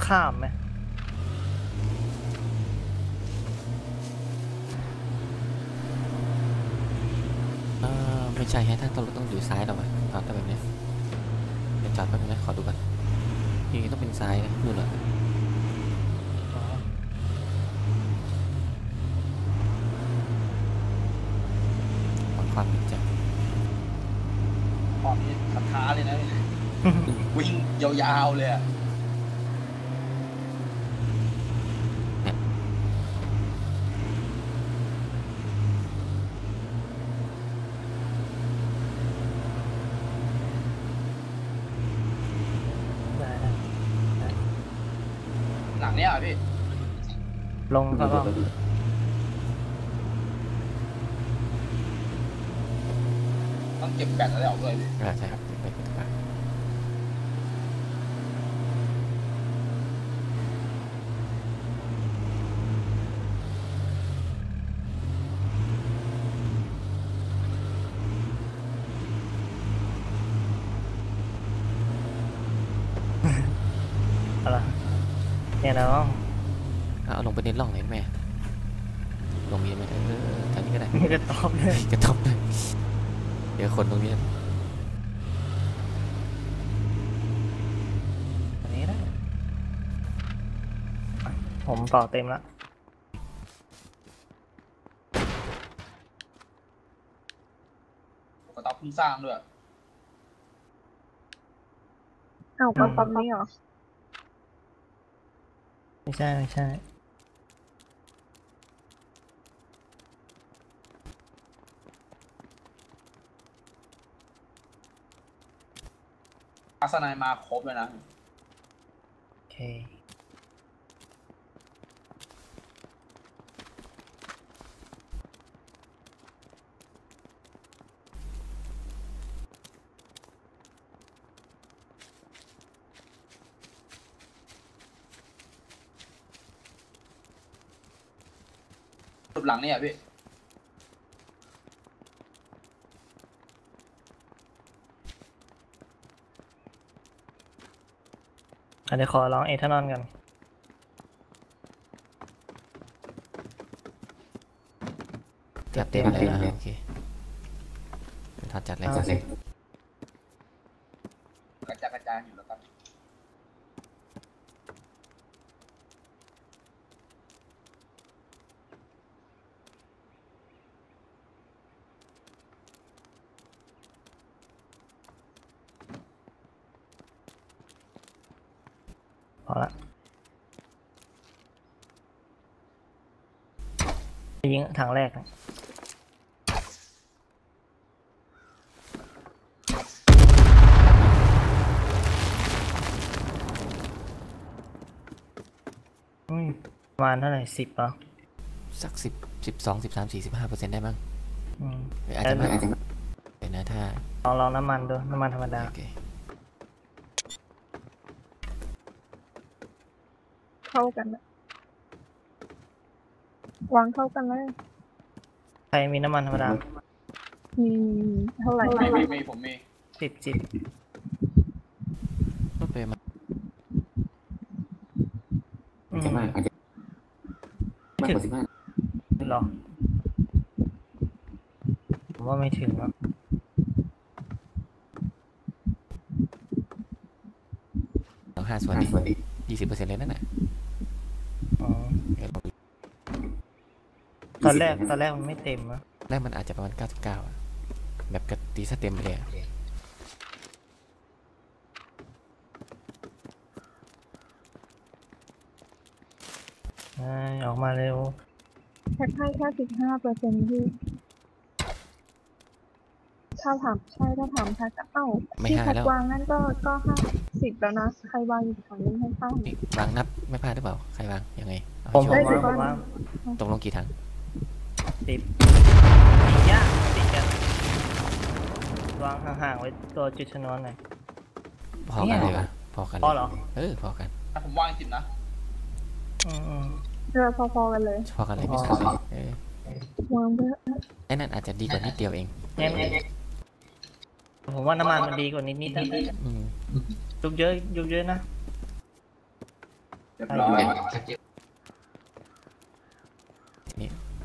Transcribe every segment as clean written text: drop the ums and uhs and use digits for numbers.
ข้ามไหมไม่ใช่ฮะถ้าตำรวจต้องอยู่ซ้ายเราอะจอดแบบนี้เดี๋ยวจอดแป๊บนึงนะขอดูก่อนนี่ต้องเป็นซ้ายนะนู่นเหรอความจังตอนนี้ขัดท้าเลยนะ วิ่งยาวๆเลยอะหลังเนี้ยอ่ะพี่ลงครับต้องเก็บแบตอะไรออกด้วยพี่ใช่ครับไปกันต่ออะไรเนี่ยน้องเอาลงไปในร่องเลยไหมลงมีไหมทางนี้ก็ได้กระต๊อบเลยกระต๊อบเลยเดี๋ยวคนตรงนี้อันนี้ได้ผมต่อเต็มแล้วกระต๊อบเพิ่งสร้างด้วยเอากระต๊อบนี้เหรอไม่ใช่อาสนายมาครบเลยนะโอเคสุดหลังเนี่ยพี่เดี๋ยวขอลองเอทานอลกันจัดเต็มเลยนะโอเคถอดจัดเลยกระจายอยู่แล้วกันพอละยิงถังแรกประมาณเท่าไหร่10เหรอสัก12 13 45%ได้มั้งอาจจะไม่เดี๋ยวนะถ้าลองน้ำมันดูน้ำมันธรรมดาเข้ากันนะวางเข้ากันเลยใครมีน้ำมันธรรมดาเท่าไหร่ผมมี 10 ก็ไปมาอาจจะมากกว่า15หรอผมว่าไม่ถึงหรอก 5 ส่วนดี20%เลยนั่นแหละตอนแรกมันไม่เต็มนะแรกมันอาจจะประมาณ99แบบกตีซะเต็มไปเลยออกมาเร็วแค่15%ที่ถ้าถามแค่ที่แพ็กวางนั่นก็50แล้วนะใครวางอยู่ฝั่งนี้ให้ข้างวางนับไม่พลาดหรือเปล่าใครวางยังไงผมวางตกลงกี่ถังยากติดกันวางห่างๆไว้ตัวจุดชนวนหน่อยพอกันเลยวะพอกันเหรอพอกันผมวาง10นะพอกันเลยพอกันเลยไม่ขาดเลยวางเพื่อไอ้นั่นอาจจะดีกว่านิดเดียวเองผมว่าน้ำมันมันดีกว่านิดยุบเยอะนะรียบร้อยนี่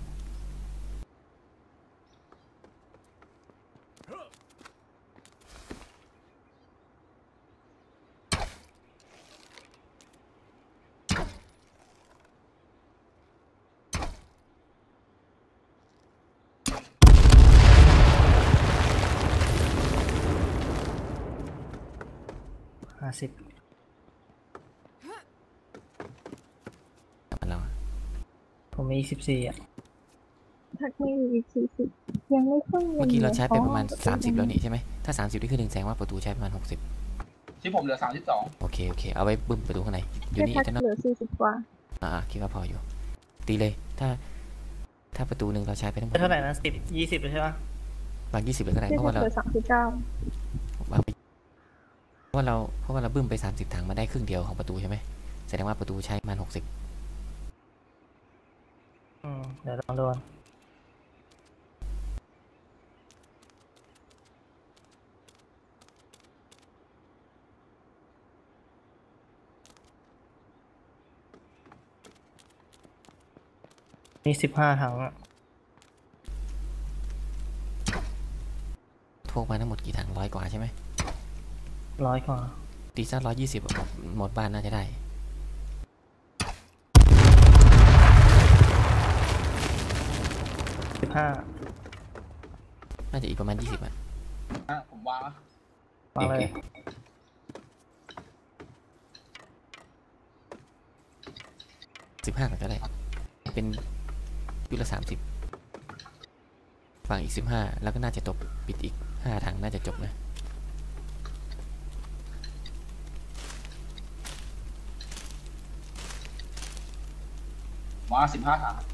50 มันเราผมมี14อ่ะทักไม่มีอีก40ยังไม่ขึ้นเมื่อกี้เราใช้ไปประมาณอ๋อ 30แล้วนี่ใช่ไหมถ้า 30ได้ขึ้นหนึ่งแสดงว่าประตูใช้ประมาณ60 ที่ผมเหลือ32 โอเคโอเคเอาไว้บึ้มประตูข้างในอยู่แค่นี่ทักจะเนาะเหลือ40กว่าคิดว่าพออยู่ตีเลยถ้าประตูหนึ่งเราใช้ไปทั้งหมดเท่าไหร่นะ20เลยใช่ปะวาง20เลยก็ได้แค่เพราะทัว่าก เราเหลือ39 วางไปเพราะว่าเราบึ้มไป30ถังมาได้ครึ่งเดียวของประตูใช่ไหมแสดงว่าประตูใช้ประมาณ60 เดี๋ยวลองดูก่อนมี15 ถังอ่ะพวกมาทั้งหมดกี่ถัง100 กว่าใช่ไหม 100 กว่าตีซ่า120หมดบ้านน่าจะได้ 15 น่าจะอีกประมาณ20อ่ะผมวางแล้ววางเลย 15ก่อนก็ได้เป็นยุละ30ฝั่งอีก15แล้วก็น่าจะจบปิดอีก5ถังน่าจะจบนะวาง15 ถัง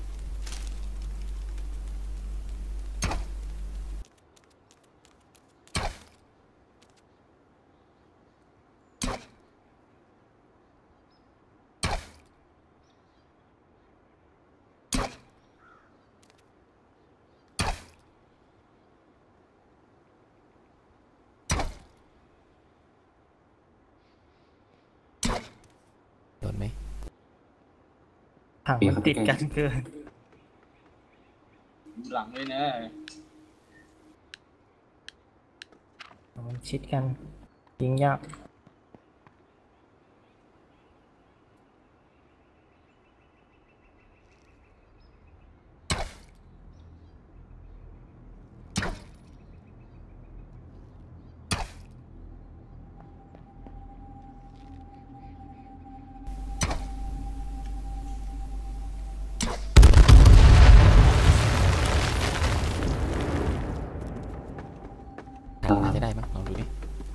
โดนไหมถังมันติดกันเกินหลังเลยนะมันชิดกันยิงยากถังน่าจะได้มั้งลองดูดิ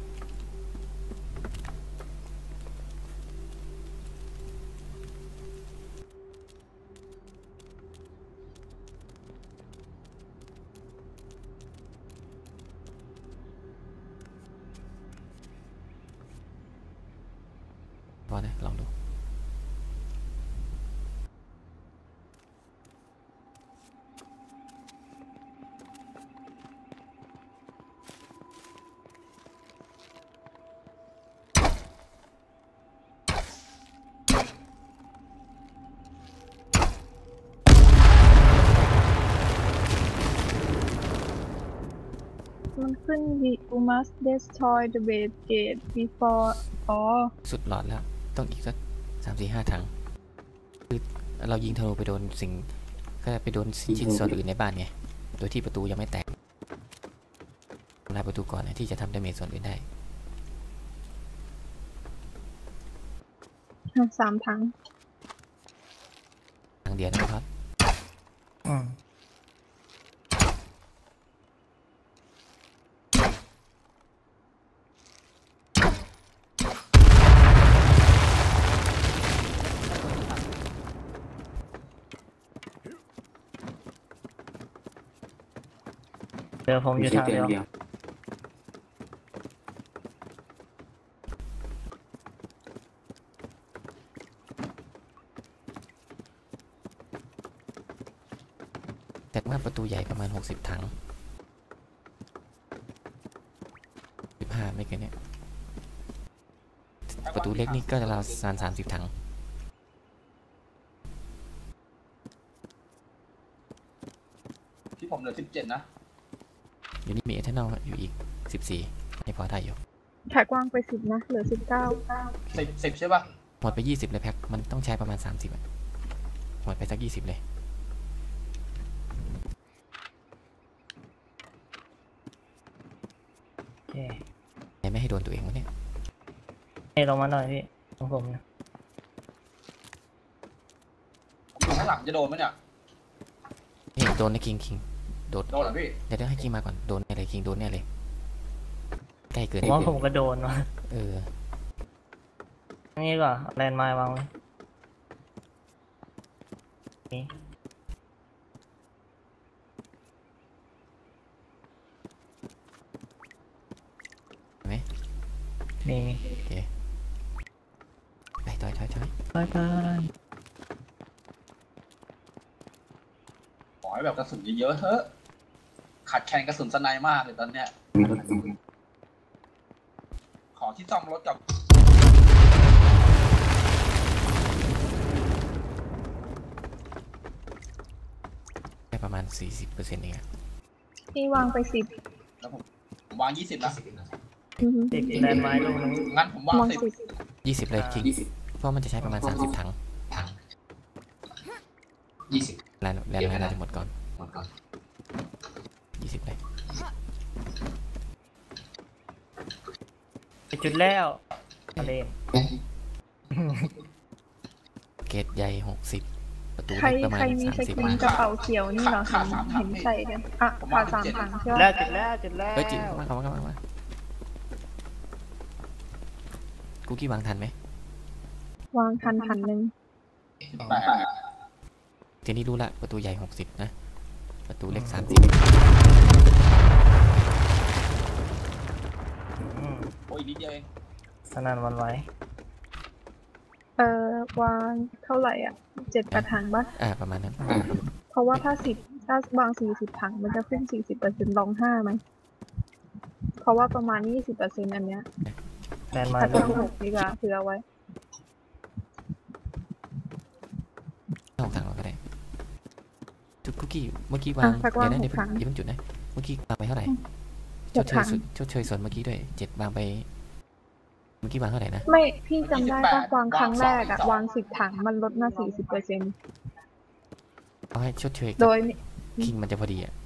พอนะลองดูมันขึ้น you must destroy the base gate before อ๋อสุดหลอดแล้วต้องอีกสัก3-4-5ถังคือเรายิงธนูไปโดนสิ่งก็ไปโดนชิ้นส่วนอื่นในบ้านไงโดยที่ประตูยังไม่แตกทำลายประตูก่อนนะที่จะทำดาเมจส่วนอื่นได้ 3 ถังทางเดียวนะครับเดี๋ยวผมอยู่ทางเดียวแต่ว่าประตูใหญ่ประมาณ60ถัง15ไม่เกินเนี้ยประตูเล็กนี่ก็จะราว30ถังเหลือ17นะอยู่นี่มีเอทานอลอยู่อีก14ไม่พอได้อยู่แพ็กวางไป10นะเหลือ19 10ใช่ป่ะหมดไป20เลยแพ็คมันต้องใช้ประมาณ30อะหมดไปสัก20เลยโอเคไม่ให้โดนตัวเองวะเนี่ยลงมาหน่อยพี่ของผมนะข้างหลังจะโดนไหมเนี่ยโดนในคิงโดนเหรอพี่เดี๋ยวให้คิงมาก่อนโดนอะไรคิงโดนเนี่ยเลยใกล้เกินผมว่าผมก็โดนว่ะนี่ก็แลนด์ไมล์วางเลยนี่ไหมนี่โอเคไปถอยไปขอให้แบบกระสุนเยอะๆเถอะขาดแคลนกระสุนสไนมากเลยตอนเนี้ยขอที่ซ่อมรถกับประมาณ40%เองอะพี่วางไป10 แล้วผมวาง20นะติดแลนด์ไมล์ลงงั้นผมวาง 20เลยคิงเพราะมันจะใช้ประมาณ30ถัง 20 แลนด์ไมล์เราจะหมดก่อน20เลยจุดแล้วทะเลเกตใหญ่60ประตูเล็กประมาณใครมีสกินกระเป๋าเขียวนี่เหรอเห็นใส่กันอ่ะขาด3 ถังใช่ไหมจุดแล้วเฮ้ยจิมากูกี้วางทันไหมวางทัน1 ทีนี้รู้ละประตูใหญ่60นะประตูเล็ก30 โอ้ยนิดเดียวเองสนั่นวันไหววางเท่าไหร่อ่ะ7 ถังปะประมาณนั้นเพราะว่าถ้าวาง40 ถังมันจะขึ้น40%ลอง5ไหมเพราะว่าประมาณ20%อันเนี้ยถ้าจะ6ดีกว่าเผื่อไว้ 6 ถังเราก็ได้จุดคุกกี้เมื่อกี้วางเดี๋ยวนะเดี๋ยวจุดนะเมื่อกี้วางไปเท่าไหร่ชดเชยส่วนเมื่อกี้ด้วย7วางไปเมื่อกี้วางเท่าไหร่นะไม่พี่จำได้ว่าวางครั้งแรกอะวาง10 ถังมันลดมา40% เอาให้ชดเชยโดยคิงมันจะพอดีอะ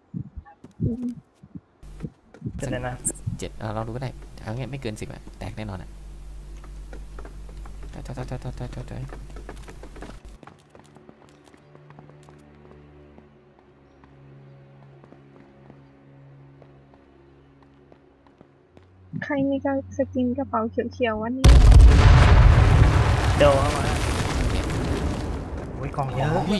เป็นไงนะ 7เราดูก็ได้เอางี้ไม่เกิน10อะแตกแน่นอนอะใครมีการสกินกระเป๋าเขียวๆวันนี้เดี๋ยวเอามาอุ้ยกล่องเยอะอุ้ย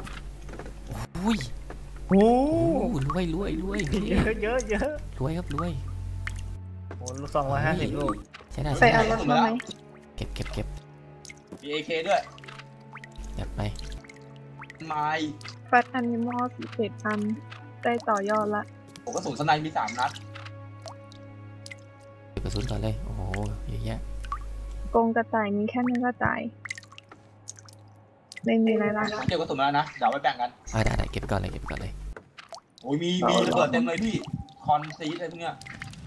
โอ้รวยเยอะรวยครับรวยโอ้250 ลูกใช่ได้ไปเอารถมาไหมเก็บมี AK ด้วยจัดไปไม้แฟตแอนิมอล11 อันได้ต่อยอดละผมกระสุนสไนมี3 นัดกระสุนก่อนเลยโอ้โหเยอะแยะกงกระต่ายมีแค่1กระต่ายไม่มีอะไรละเก็บกระสุนมาแล้วนะเดี๋ยวไปแบ่งกันได้เก็บก่อนเลยโอ้ยมีระเบิดเต็มเลยพี่คอนซีอะไรพวกเนี้ย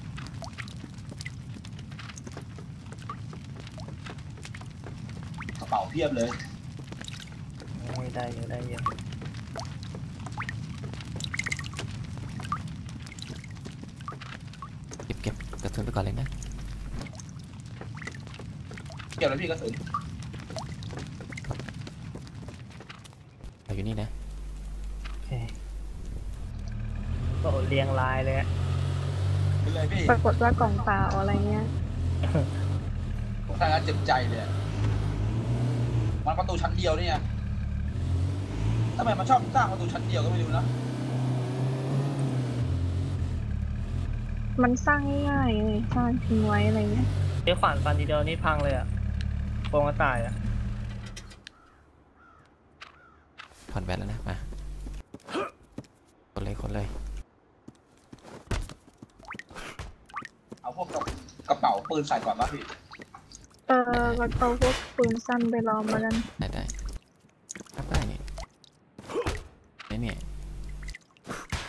กระเป๋าเพียบเลยได้เยอะเก็บกระสุนไปก่อนเลยนะเก็บแล้วพี่กระสุนอยู่นี่นะก็เรียงลายเลยปรากฏว่ากล่องเปล่าอะไรเงี้ยผมทำงานเจ็บใจเลยมันประตูชั้นเดียวนี่ไงทำไมมันชอบสร้างประตูชั้นเดียวก็ไม่รู้นะมันสร้างง่ายๆเลยสร้างทิ้งไว้อะไรเงี้ยขวานฟันทีเดียวนี่พังเลยอะโปงกระต่ายอะถอนแบตแล้วนะมาคนเลยเอาพวกกระเป๋าปืนใส่ก่อนป่ะพี่แล้วเอาพวกปืนสั้นไปลองมากันได้ครับได้เนี่ย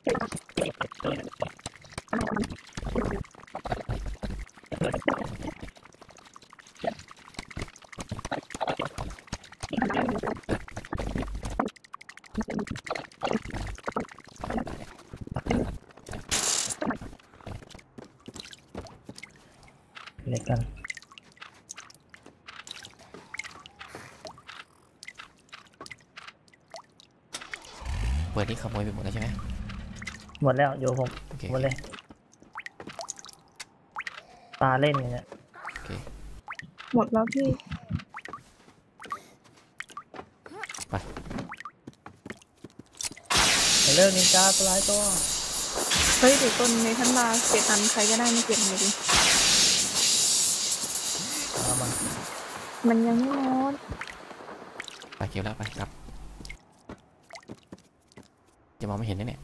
เล็กกันเปิดนี่ขโมยไปหมดแล้วใช่ไหมหมดแล้วโยผมโอเคหมดเลยปลาเล่นอย่างเงี้ยโอเคหมดแล้วพี่เลิกนินจาตัวร้ายตัวเฮ้ยเดี๋ยวต้นในทันบาร์เก็บอันใครก็ได้มาเก็บหน่อยดิเอามามันยังไม่หมดไปเก็บแล้วไปครับจะมองไม่เห็นนะเนี่ย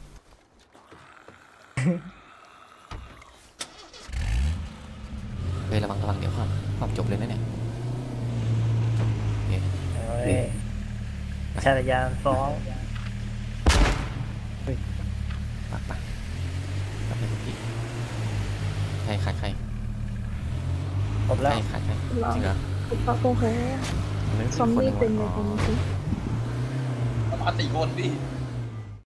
เฮ้ยระวังเดี๋ยวความจบเลยนะเนี่ยเฮ้ยชาตยานฟ้องปักไปเลยคุณพี่ใครขาดใครครบแล้วใครขาดใครจริงเหรอโอ้โหมันไม่มีซอมคนหบี้นึ่งเต็มเลยวะตรงนี้ประมาณ4 คนพี่